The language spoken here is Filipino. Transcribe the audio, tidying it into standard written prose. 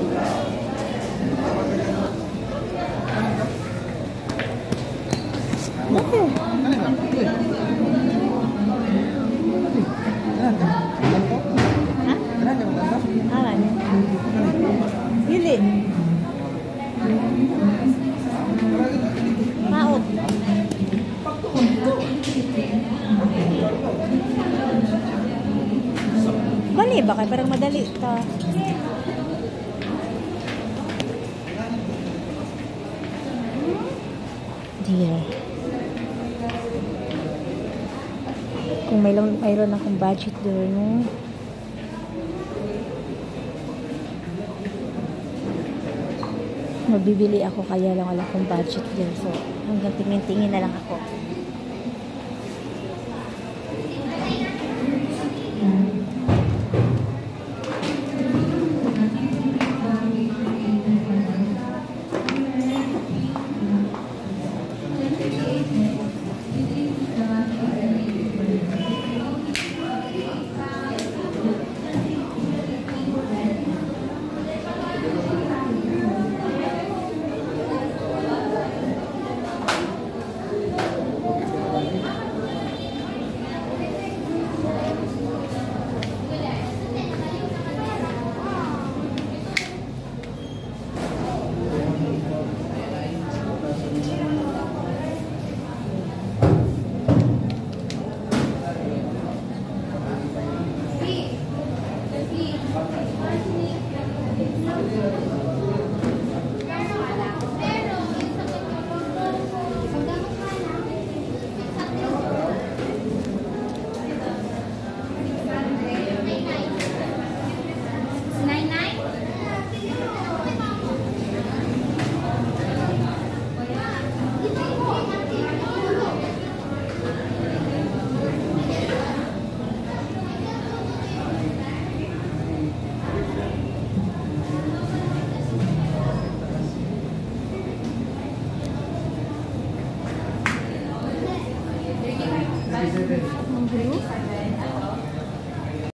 Maot. Bali ba kay parang madali ta. Dear. Kung mayroon akong budget doon, no? Magbibili ako kaya lang wala akong budget doon. So, hanggang tingin-tingin na lang ako. Blue?